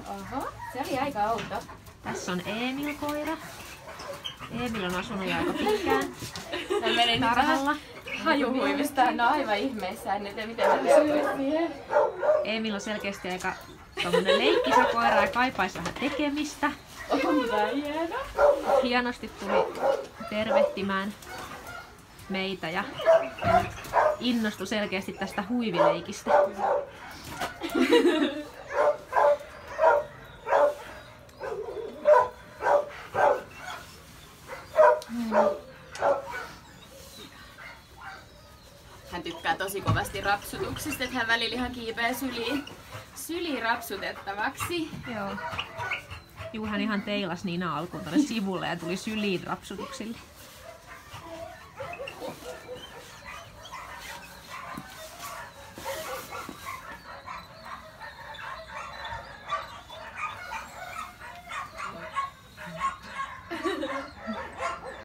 Oho, se oli aika outo. Tässä on Emil-koira. Emil on asunut jo aika pitkään Mä menin tarhalla. hajuhuivista, hän on aivan ihmeissään nyt, ja miten mä reagoin siihen. Emil on selkeästi aika tommonen leikkisä koira ja kaipaisi vähän tekemistä. Onpa hieno. Hienosti tuli tervehtimään meitä ja nyt innostui selkeästi tästä huivileikistä. Hän tykkää tosi kovasti rapsutuksista, että hän välillä ihan kiipee syliin rapsutettavaksi. Joo. Juu, hän ihan teilas Niina alkuun tuonne sivulle ja tuli syliin rapsutuksille.